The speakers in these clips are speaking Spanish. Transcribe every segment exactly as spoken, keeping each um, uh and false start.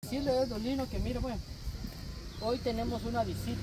Decirle a Dolino que mire, bueno, hoy tenemos una visita.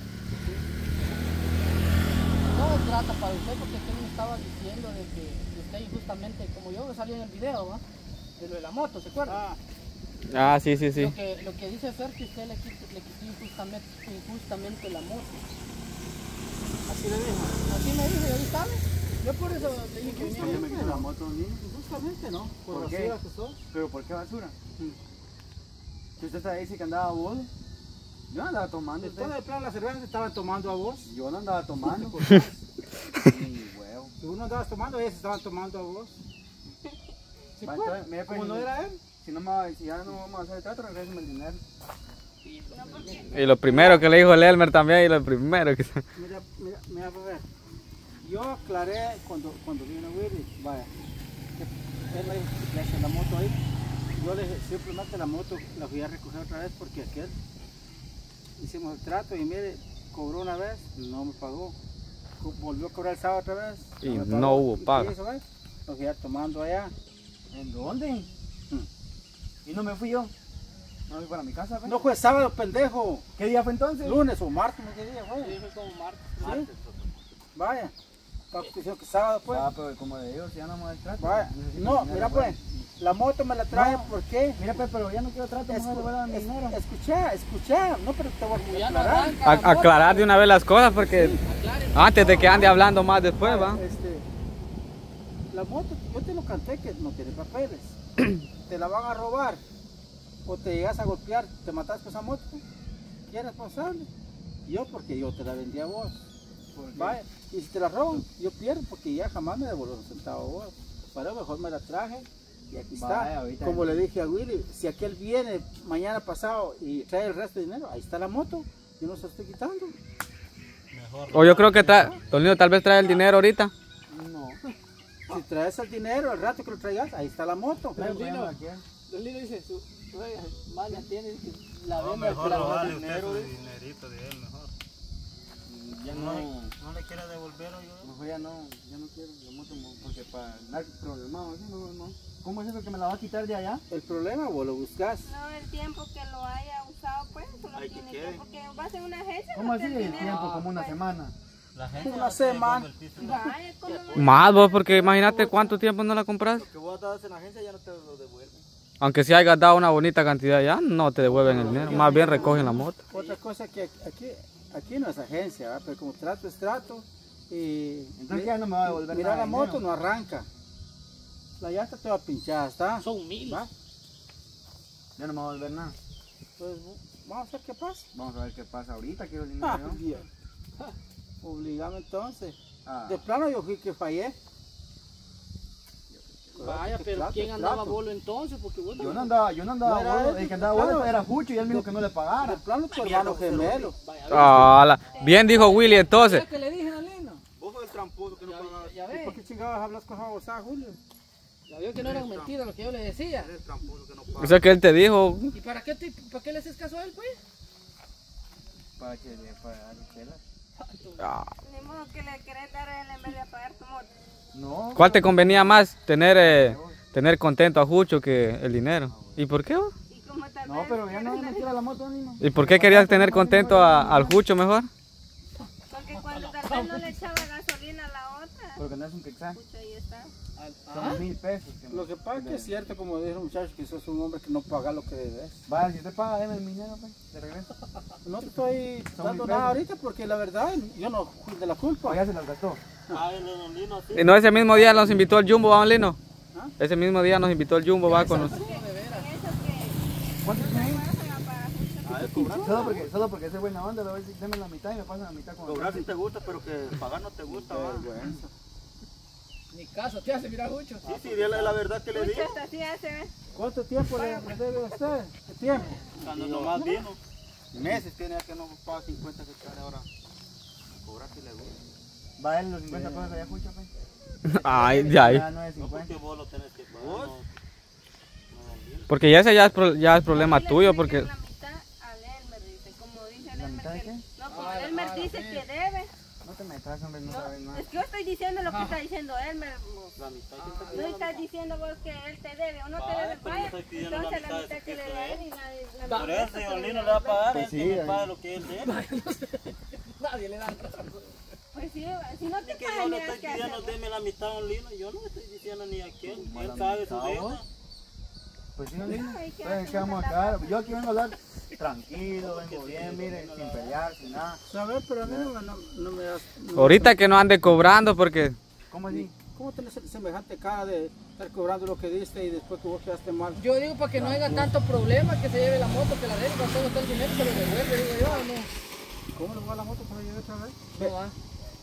No trata para usted porque usted me estaba diciendo de que usted injustamente, como yo salí en el video, ¿va? De lo de la moto, ¿se acuerda? Ah, ah sí, sí, sí. Lo que, lo que dice Fer que usted le quitó, le quitó injustamente, injustamente la moto. así le dijo. Así me dijo, y ahorita ¿sabe? Yo por eso le dije que venía. ¿Por qué me quitó la moto, niño? Justamente, ¿no? Por, ¿Por basura qué? que sos. ¿Pero por qué basura? Mm. Si usted está dice que andaba bolo, yo no andaba tomando. Después de plano la cerveza estaban tomando a vos. Yo no andaba tomando. Ni huevo. Si uno andaba tomando, ellos estaban tomando a vos. ¿Sí Va, fue? entonces, mira, pues, Como no era él. Si, no me, si ya no vamos a hacer el trato, regrésame el dinero. Y lo primero que le dijo el Elmer también, y lo primero que... Mira, mira, mira, pues, ver. Yo aclaré cuando, cuando vino Willy, vaya, que él me dijo que le hace la moto ahí. Yo le dije, simplemente la moto la fui a recoger otra vez porque aquel hicimos el trato y mire, cobró una vez, no me pagó. Co- Volvió a cobrar el sábado otra vez. Y me no pagó. hubo ¿Y qué paga. hizo, eh? Lo fui a tomando allá. ¿En dónde? Mm. Y no me fui yo. No me fui para mi casa, pues. No fue sábado, pendejo. ¿Qué día fue entonces? Lunes o martes, no sé qué día fue. Sí, fue como martes. Sí. Vaya. Estaba diciendo que sábado pues. Ah, pero como le digo, si ya no vamos a trato. Vaya. necesito No, dinero, mira pues. pues. La moto me la traje, No. ¿por qué? Mira, pues, pero ya no quiero trato, mejor le voy a dar mi Es- dinero. Escucha, escucha. No, pero te voy Ya a no aclarar. arranca la A- moto. aclarar de una vez las cosas porque antes de que ande hablando más después, va. Este, la moto, yo te lo canté que no tiene papeles. Te la van a robar o te llegas a golpear, te matas con esa moto. ¿Quién es responsable? Yo, porque yo te la vendí a vos. ¿Por qué? Vaya, y si te la roban, yo pierdo porque ya jamás me devuelvo un centavo a vos. Para mejor me la traje y aquí está. Vaya, ahorita- Como le dije a Willy, si aquel viene mañana pasado y trae el resto de dinero, ahí está la moto, yo no se la estoy quitando. O yo creo que trae, Dolino tal vez trae el dinero ahorita. No. Si traes el dinero, al rato que lo traigas, ahí está la moto. Pero Bueno, Lino, aquí. Dolino dice, su oiga, maña tiene que la No, venda mejor la robarle venda usted dinero. su dice. dinerito de él, mejor. Ya No, no. no le quiere devolver o yo. Mejor ya no, ya no quiero la moto mo- porque para andar problemado, ¿sí? no, no. ¿Cómo es eso que me la va a quitar de allá? El problema vos lo buscas. No, el tiempo que lo haya usado, pues, solo Ay, ¿qué tiene quiere? tiempo. Porque vas en una agencia, ¿Cómo no así te el dinero. tiempo? Como una Pues, semana. La gente Una no te semana. devuelve el piso. Vaya, ¿cómo no? Más vos, porque imagínate cuánto tiempo no la compras. Lo que vos das en la agencia ya no te lo devuelven. Aunque si hayas dado una bonita cantidad ya, no te devuelven el dinero. Más bien recogen la moto. Otra cosa que aquí, aquí no es agencia, ¿verdad? Pero como trato es trato. Y Entonces ya no me va a devolver mira, nada la de moto dinero. no arranca. La llanta toda pinchada está. Son mil. ¿Va? Ya no me va a devolver nada. Pues vamos a ver qué pasa. Vamos a ver qué pasa ahorita, quiero el dinero Ah, yo. Dios. Obligame entonces. Ah, De plano yo fui que fallé. Vaya, Que pero trato, ¿quién andaba trato. bolo entonces? Porque vos yo no andaba, yo no andaba No era bolo, él, el que andaba claro. bolo era Jucho y él me dijo que no le De pagara. plano tu hermano gemelo. Vaya, Ah, la- bien dijo Willy entonces. ¿qué le dije, Dolino? Vos sos el tramposo que no Ya, pagas. ya ¿Y ve, por qué chingados hablas con José Julio? ya vio que no eran mentiras lo que yo le decía. Eres el tramposo que no O pagas. sea que él te dijo. ¿Y para qué, te, para qué le haces caso a él, pues? Para que le pagara chela. Ah, Ni modo que le querés dar a él en vez de pagar tu moto. No. ¿cuál te convenía más? Tener, eh, tener contento a Jucho que el dinero. ¿Y por qué vos? Y como tal No, vez pero ya no quieres me quiera la moto ni no. ¿Y por qué querías tener contento a- al Jucho mejor? Porque cuando tal vez no le echaba gasolina a la otra, Porque no es un quexá. pucha, ahí está. Son mil pesos. que me- Lo que pasa es que es cierto, como dijo el muchacho, que sos un hombre que no paga lo que debes. Vaya, si usted paga, deme el dinero, pues, de regreso. No te estoy Son dando mil nada pesos. ahorita porque la verdad yo no fui de la culpa. O ya se las gastó. Ay, los Dolino, sí. Y no, ese mismo día nos invitó el Jumbo, ¿va, Lino? ¿Ah? Ese mismo día nos invitó el Jumbo, va con nosotros. Porque eso que ¿Cuánto tiene ahí? pasan a pagar mucho. A ver, cobrar. Solo porque, solo porque es buena onda, le voy a decir, deme la mitad y me pasan la mitad con Cobrar sí te gusta, pero que pagar no te gusta, va. vergüenza. Ni caso te hace, mira, Jucho. Sí, sí, dile la verdad que le Mucho digo. hasta así hace, ¿ves? ¿Cuánto tiempo le, le debe a usted? ¿Qué tiempo? Cuando nomás vino. Meses tiene que no paga cincuenta que sale ahora. Cobrar si le gusta. Va a él los cincuenta pesos allá, Jucho, pues. Ay, de ahí. Ya no es No, porque cincuenta. vos lo tenés que pagar. ¿Vos? Porque ya ese ya es, pro- ya es problema Aquí le tuyo, dicen porque... La mitad al Elmer, dice. Como dice el ¿La Elmer mitad de que... qué? No, como Ah, el Elmer ah, dice sí. que debe. No te metas, hombre, no No, sabes nada. es que yo estoy diciendo lo que está diciendo Elmer. vos. La mitad No estás diciendo vos que él te debe o no te Vaya, debe, pero yo vaya. estoy pidiendo la Entonces la mitad de mitad ese que le piso da de él él. y nadie Por eso, señor Lino le va a pagar, Pues él sí, que me ahí. pague lo que él debe. Nadie le da. Pues sí, si no te Es que yo pagan, le mira estoy qué pidiendo, hacer. deme la mitad a un Lino, yo no le estoy diciendo ni a aquel, él la sabe su mitad, deuda. vos. Pues sí, no Lino. Ay, ¿qué Pues, hace? ¿qué vamos a quedar? Yo aquí vengo a hablar tranquilo, vengo bien, mire, sin pelear, sin nada. ¿Sabes? Pero a mí no, no, no me das... no- Ahorita que no ande cobrando porque ¿Cómo así? ¿Cómo tenés semejante cara de estar cobrando lo que diste y después que vos quedaste mal? Yo digo para que no haya tanto problema que se lleve la moto, que la arregle, cuando tengo todo el dinero se lo devuelve, digo yo, no. ¿Cómo le va la moto para llegar otra vez? No va.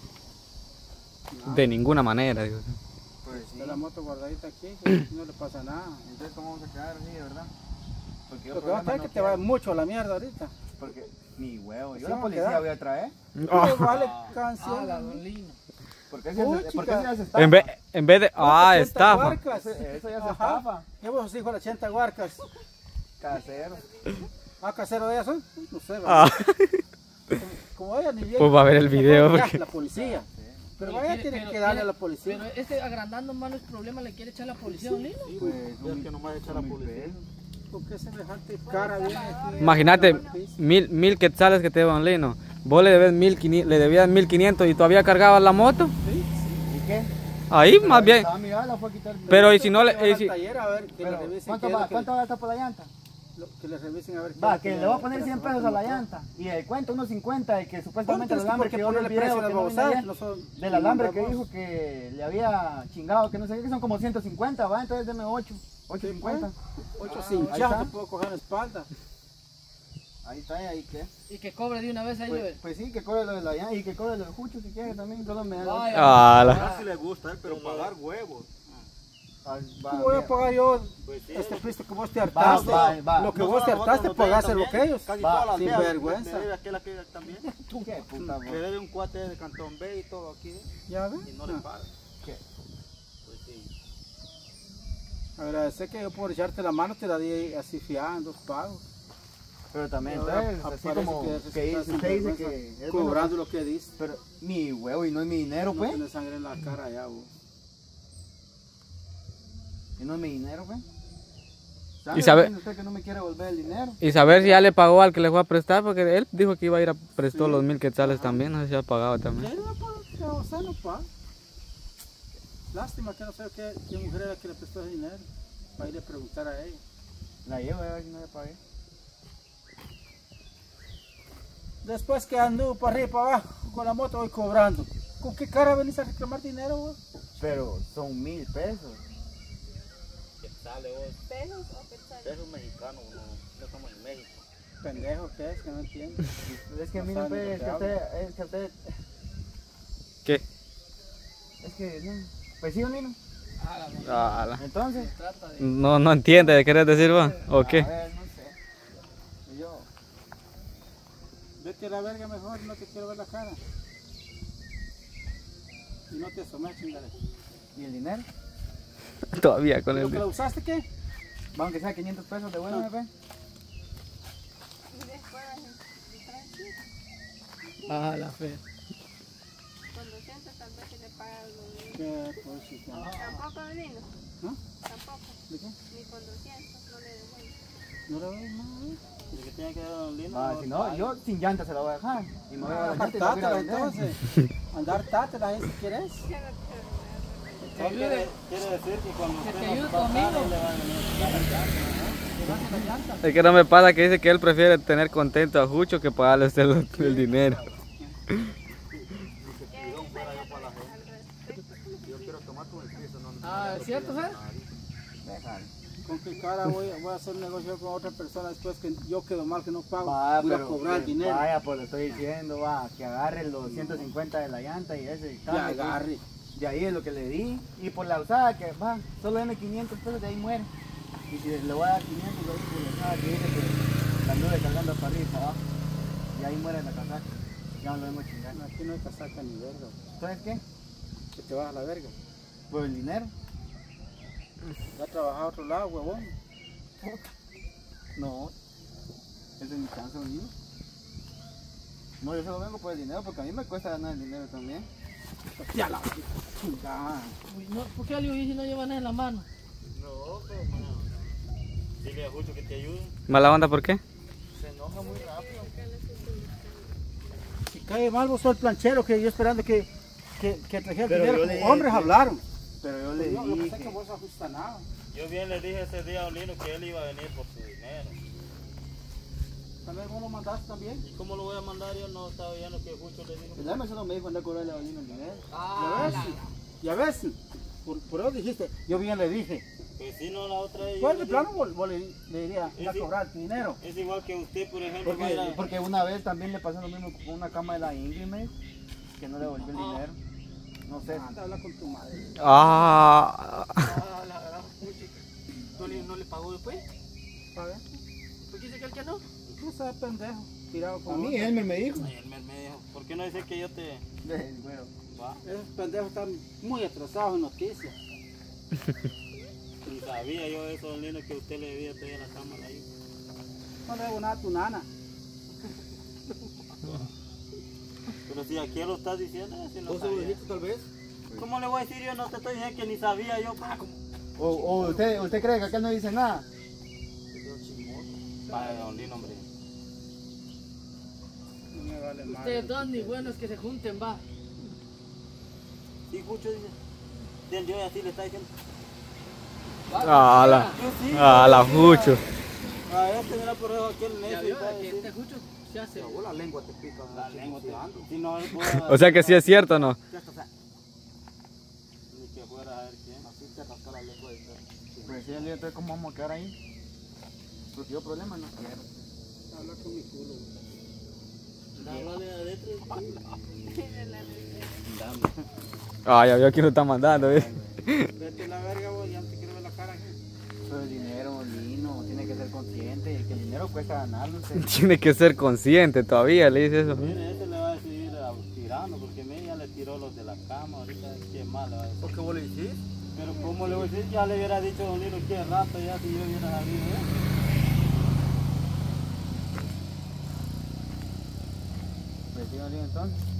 de ninguna manera. Digo. Pues sí. Está la moto guardadita aquí, que no le pasa nada. Entonces, ¿cómo vamos a quedar así, de verdad? Porque yo Lo que va a problema traer no que te va quiero. mucho a la mierda ahorita. Porque mi huevo, yo Sí, la va a policía quedar. voy a traer. ¿Qué vale Ah, canción? la Don Lino. Porque ese Uy, es, porque chica. ese ya se estafa. En vez, en vez de... Ah, ochenta estafa. guarcas. Ese- eso ya se Ajá. estafa. ¿Qué vos hijos de ochenta guarcas? Casero. ¿Ah, casero de ellas son? No sé, Ah, ¿verdad? Como ella ni bien. pues va a ver el video. Ya, Porque... la policía. Pero Pero vaya, quiere- tiene pero que darle quiere- a la policía. Pero este agrandando más los problemas le quiere echar la policía a Don Lino. Pues, Es que nomás echa la policía. ¿Por qué semejante cara viene aquí? Imagínate, mil, mil quetzales que te debo, Lino. Vos le debes mil quinientos, le debías mil quinientos y todavía cargabas la moto. ¿Y qué? Ahí más bien. Estaba mirada, la fue a quitar. Pero y si no le... Llevar y al si- taller a ver, que le Pero, revisen ¿cuánto qué es va? lo que- ¿Cuánto va a estar por la llanta? lo- que le revisen a ver qué Va, es que lo le voy a poner que cien le pesos a la motor. llanta. Y el cuento unos cincuenta y que supuestamente el ¿Cuánto es que alambre por qué que yo vi el ponerle video precio a que las no vine babosadas? ayer, No son- del alambre que vos. dijo que le había chingado, que no sé qué, que son como ciento cincuenta, va, entonces deme ocho, ocho cincuenta. Ocho Ah, cinchazos ahí está. te puedo coger la espalda. Ahí está, ¿y ahí qué? Y que cobre de una vez ahí. Pues, Pues, pues sí, que cobre lo de la llanta y que cobre lo de Jucho si quiere también, solo me da. Vaya. Ah, la- Pagar si le gusta a él, pero pagar huevos. Ah, va, ¿Cómo voy a mira. pagar yo Pues sí, este pisto que vos te Va, hartaste? va, va. Lo que no vos te solo nosotros hartaste nos pagás deben lo que también, ellos. Casi Va, todas las sin veas, vergüenza. le debe aquel, aquel también. Qué puta, Le vos. debe un cuate de Cantón B y todo aquí, ¿eh? ¿Ya ves? Y no le Ah. paga. ¿Qué? Pues sí. Agradecer que yo por echarte la mano te la di así fiada en dos pagos. Pero también, Ahora entonces, así aparece como que que, resulta dice- sin usted dice vergüenza, que es cobrando bueno, lo que diste. pero mi huevo y no es mi dinero, No pues. tienes sangre en la cara ya, vos. Y no es mi dinero, pues. Y sabe- Entiende usted que no me quiere devolver el dinero. Y saber si ya le pagó al que le fue a prestar, porque él dijo que iba a ir a prestar Sí. los mil quetzales también, no sé si ha pagado también. Sí, no, pues, ya, o sea, no paga. Lástima que no sé qué, qué mujer era que le prestó ese dinero. Para ir a preguntar a ella. La llevo, a ver si no le pagué. Después que anduvo para arriba y para abajo con la moto voy cobrando. ¿Con qué cara venís a reclamar dinero, vos? Pero son mil pesos. ¿Qué sale vos? ¿Pesos o quetzales? Pesos mexicanos, no, no estamos en México. Pendejo que es, que no entiende. Es que a mí No no saben me lo que es que usted, es que usted, ¿Qué? es que no. Pues sí, Lino. Ah, la madre. Ah, la- Entonces, Trata de... No, no entiende, ¿qué querés decir vos? ¿O qué? a ver, no sé. Yo, Vete a la verga mejor, no te quiero ver la cara. Y no te asomes, chingada. ¿y el dinero? Todavía con ¿Y lo el... que lo usaste qué? Vamos que sea quinientos pesos de bueno, pues. Y después, diferencia. Ah, la fe. Con doscientos tal vez se le paga algo. Qué cosita. Tampoco, Lino. ¿No? Tampoco. ¿De qué? Ni con doscientos no le devuelvo. No le veo nada, ¿eh? ¿Y que tiene que dar Don Lino? Ah, si no, yo sin llanta se la voy a dejar. Y me voy a dar la llanta y la voy a ir a Tátela vender. entonces. Andar tátela ahí si quieres. No, quiere, quiere decir que cuando Que usted te no ayude tu va a pagar, amigo. él le va a venir a quitar la llanta, Llevarse la llanta. Es que no me pasa que dice que él prefiere tener contento a Jucho que pagarle a usted el, el dinero. Yo quiero tomar con el piso, no Ah, ¿es cierto, Fer? Déjalo. ¿Con qué cara voy, voy a hacer un negocio con otra persona después que yo quedo mal que no pago? Va, voy a pero, cobrar que- dinero. Vaya, pues le estoy diciendo, va, que agarre los ciento cincuenta de la llanta y ese y Y tal. agarre. De ahí es lo que le di. Y por la usada que va, solo deme quinientos pesos, de ahí muere. Y si le voy a dar quinientos, lo digo por la usada que dice que la anduve cargando para arriba y para abajo. Y ahí muere la casaca. Ya no lo vemos chingar. Aquí no hay casaca ni verga. ¿Sabes qué? Que te vas a la verga. Por el dinero. Va a trabajar a otro lado, huevón. No. Ese es mi chance, ¿no? No, yo solo vengo por el dinero porque a mí me cuesta ganar el dinero también. Ya la chingada. Uy, no, ¿por qué a Luis no lleva nada en la mano? No, pero bueno. Dile a Jucho que te ayude. ¿Mala onda por qué? Cae mal vos sos el planchero que yo esperando que, que, que trajera Pero dinero. yo Como le- hombres hablaron. Pero yo le Pues yo, lo que sé es que dije. vos no ajustas nada. Yo bien le dije ese día a Olino que él iba a venir por su dinero. También vos lo mandaste también. ¿Y cómo lo voy a mandar? Yo no estaba viendo que Jucho le dijo. El alma solo me dijo andar a cobrarle a Olino el dinero. Ya ves, ya ves. Por, por eso dijiste, yo bien le dije. Pues si no, la otra vez. yo Pues le de dije- plano vos, vos le, le diría, ir a Sí. cobrar tu dinero. Es igual que usted, por ejemplo. Porque, vaya- porque una vez también le pasó lo mismo con una cama de la Ingrid, me dijo, que no le devolvió el dinero. No sé. Anda a hablar con tu madre. Ah, Ah, la verdad, puchica. ¿No le, no le pagó después? ¿Sabes? ¿Por qué dice que el que no? Tú sabes, pendejo. Tirado A con mí otro. Elmer me dijo. Ay, él me, me dijo, ¿por qué no dice que yo te Bueno, va? Esos pendejos están muy atrasados en noticias. Ni sabía yo eso, Olino, que usted le debía tener la cámara ahí. No le debo nada a tu nana. Pero si aquí lo estás diciendo, si no ¿vos sabía. tal vez? ¿Cómo le voy a decir yo? No te estoy diciendo que ni sabía yo. pa. O, o usted, usted cree que acá no dice nada. Vaya, Olino, hombre. No me vale mal. Ustedes dos ni buenos que se junten, va. Sí, Jucho dice. Del yo y así le está diciendo. ah, la, Yo sí. ah, la Jucho. A este mira por eso aquel Ya necio. y vio va a que decir, este Jucho se hace. La lengua te pica. La lengua te ando. Si no, él puede- O sea que sí es cierto, ¿no? Ni que fuera a ver quién. Así te rasca la lengua de todo. Pues sí, entonces ¿cómo vamos a quedar ahí? Porque yo problema no quiero. Habla con mi culo. Háblale de adentro. Ah, ya vio quién lo está mandando, ¿eh? Vete a la verga vos, ya no te quiero ver la cara aquí. Pero el dinero, Lino, tiene que ser consciente, que el dinero cuesta ganarlo. Usted. Tiene que ser consciente todavía, le dice eso. Mire, este le va a seguir ah, tirando porque a mí ya le tiró los de la cama. Ahorita, ¿qué más le va a decir? ¿Por qué vos le decís? Pero ¿cómo le voy a decir? Ya le hubiera dicho a Don Lino que rato ya si yo hubiera sabido. ¿eh? Pues sí, Lino, entonces.